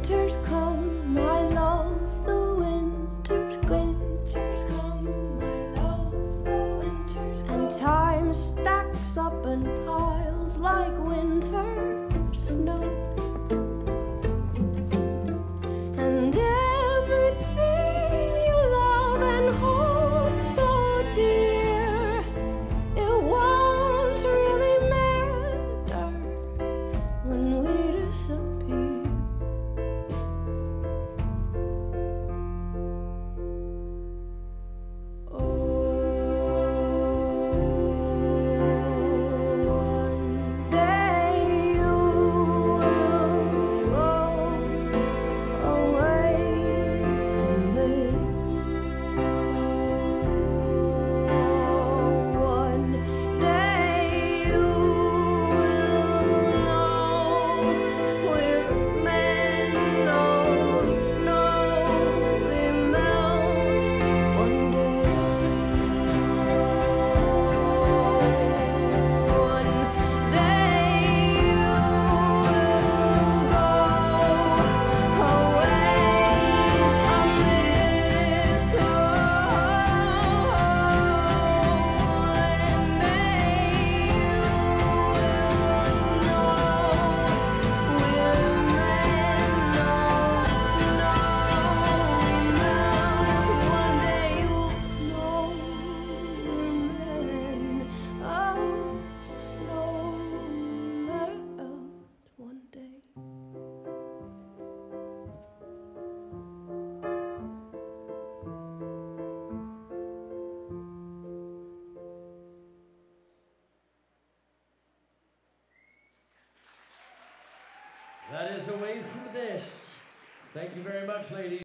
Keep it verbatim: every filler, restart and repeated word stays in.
Winter's come, my love, the winter's gone. Winter's come, my love, the winter's gone. And time stacks up in piles like winter snow. And everything you love and hold so dear, it won't really matter when we disappear. That is away from this. Thank you very much, ladies.